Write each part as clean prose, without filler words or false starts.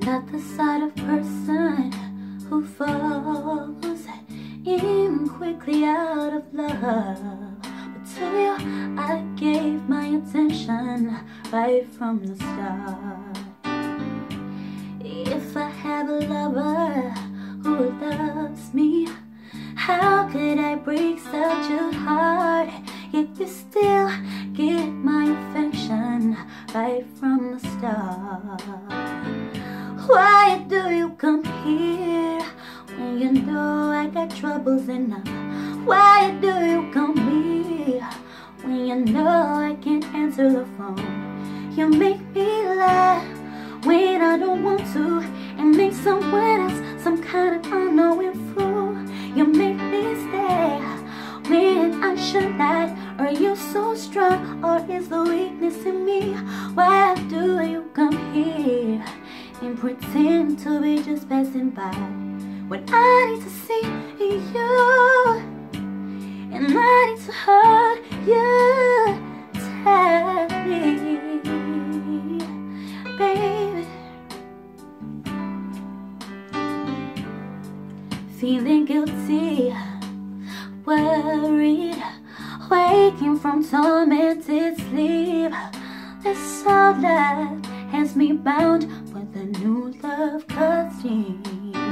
not the sort of person who falls in quickly out of love. But to you, I gave my attention right from the start. If I have a lover who loves me, how could I break such a heart? Yet you still get my affection right from the start. Why do you come here when you know I got troubles enough? Why do you come here when you know I can't answer the phone? You make me laugh when I don't want to, and make someone else some kind of unknowing fool. You make me stay when I should not. Are you so strong, or is the weakness in me? Why do you come here and pretend to be just passing by when I need to see you and I need to hurt you? Tell me, baby. Feeling guilty, worried, waking from tormented sleep. This all love has me bound with a new love costume.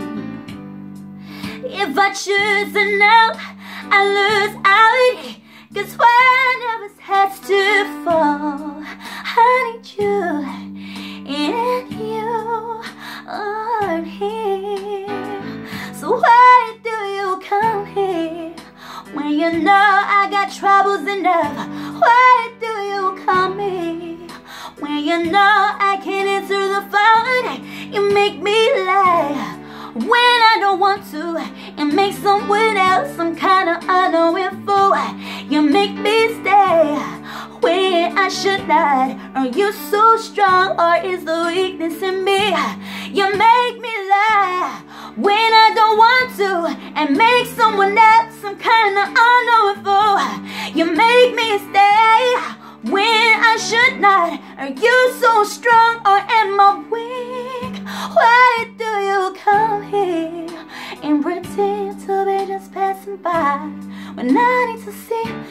If I choose to know, I lose out, 'cause one of us has to fall. I need you, and you aren't here. So why do you come here when you know I got troubles enough? Why do you come here when you know I can't answer the phone? You make me laugh when I don't want to, and make someone else some kind of unknowing fool. You make me stay when I should not. Are you so strong, or is the weakness in me? You make me laugh when I don't want to, and make someone else some kind of unknown fool. You make me stay when I should not. Are you so strong, or am I weak? Why do you come here and pretend to be just passing by when I need to see